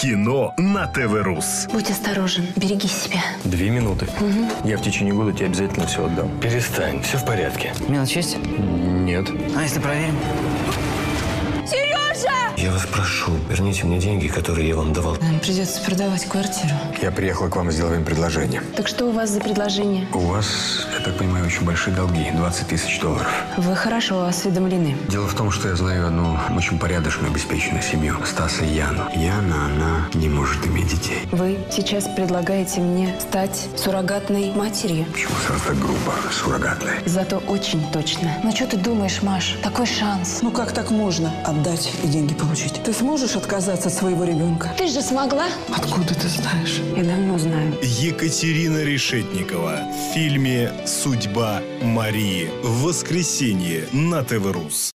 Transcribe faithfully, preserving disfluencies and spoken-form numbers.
Кино на ТВ-Рус. Будь осторожен, береги себя. Две минуты. Угу. Я в течение года тебе обязательно все отдам. Перестань, все в порядке. Мелочь есть? Нет. А если проверим? Сережа! Я вас прошу, верните мне деньги, которые я вам давал. Нам придется продавать квартиру. Я приехал к вам с деловым предложением. Так что у вас за предложение? У вас, я так понимаю, очень большие долги. двадцать тысяч долларов. Вы хорошо осведомлены. Дело в том, что я знаю одну очень порядочную, обеспеченную семью. Стаса и Яну. Яна, она не может иметь детей. Вы сейчас предлагаете мне стать суррогатной матерью? Почему сразу так грубо, суррогатной? Зато очень точно. Ну что ты думаешь, Маш? Такой шанс. Ну как так можно отдать и деньги получить? Ты сможешь отказаться от своего ребенка? Ты же смогла? Откуда ты знаешь? Я давно знаю. Екатерина Решетникова в фильме «Судьба Марии» в воскресенье на ТВ-Рус.